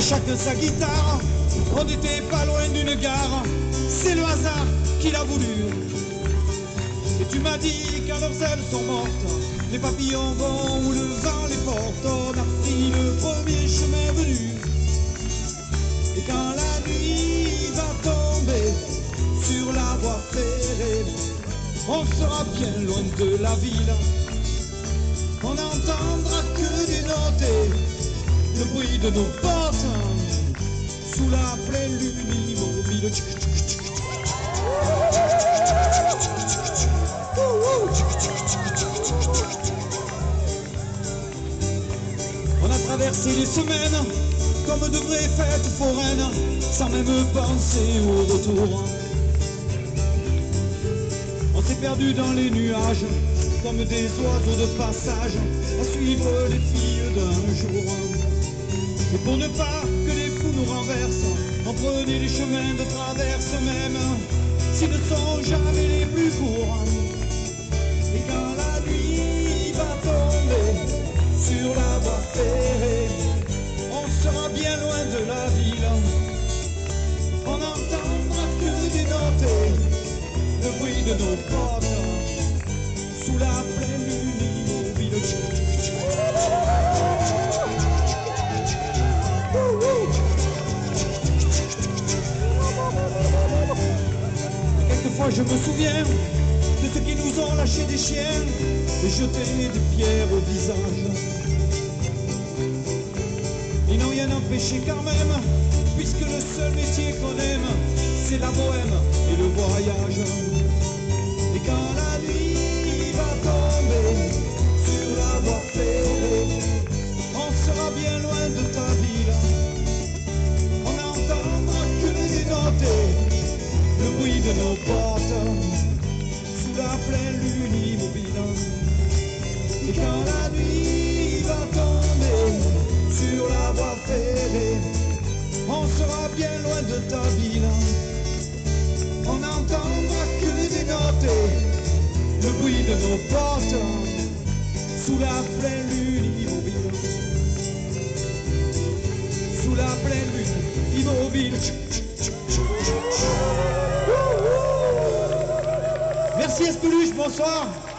chacun sa guitare, on n'était pas loin d'une gare, c'est le hasard qui l'a voulu. Et tu m'as dit quand leurs ailes sont mortes, les papillons vont où le vent les porte, on a pris le premier chemin venu. Et quand la nuit va tomber sur la voie ferrée, on sera bien loin de la ville, on n'entendra que des notes et le bruit de nos portes sous la pleine lune immobile. On a traversé les semaines comme de vraies fêtes foraines, sans même penser au retour. On s'est perdu dans les nuages comme des oiseaux de passage à suivre les filles d'un jour. Et pour ne pas que les fous nous renversent, on prenait les chemins de traverse même s'ils ne sont jamais les plus courts. Et quand la nuit va tomber sur la voie ferrée, on sera bien loin de la ville, on n'entendra que des notes et le bruit de nos portes sous la pleine lune immobile. Quelquefois je me souviens de ceux qui nous ont lâché des chiens et jeté des pierres au visage. Ils n'ont rien empêché quand même, puisque le seul métier qu'on aime, c'est la bohème et le voyage. Et quand la nuit va tomber sur la voie ferrée, on sera bien loin de ta ville, on n'entendra que des notes et le bruit de nos portes sous la pleine lune immobile. Et quand la nuit va tomber sur la voie ferrée, on sera bien loin de ta ville, on n'entendra que des notes et le bruit de nos portes sous la pleine lune immobile. Sous la pleine lune immobile. Merci Espeluche, bonsoir.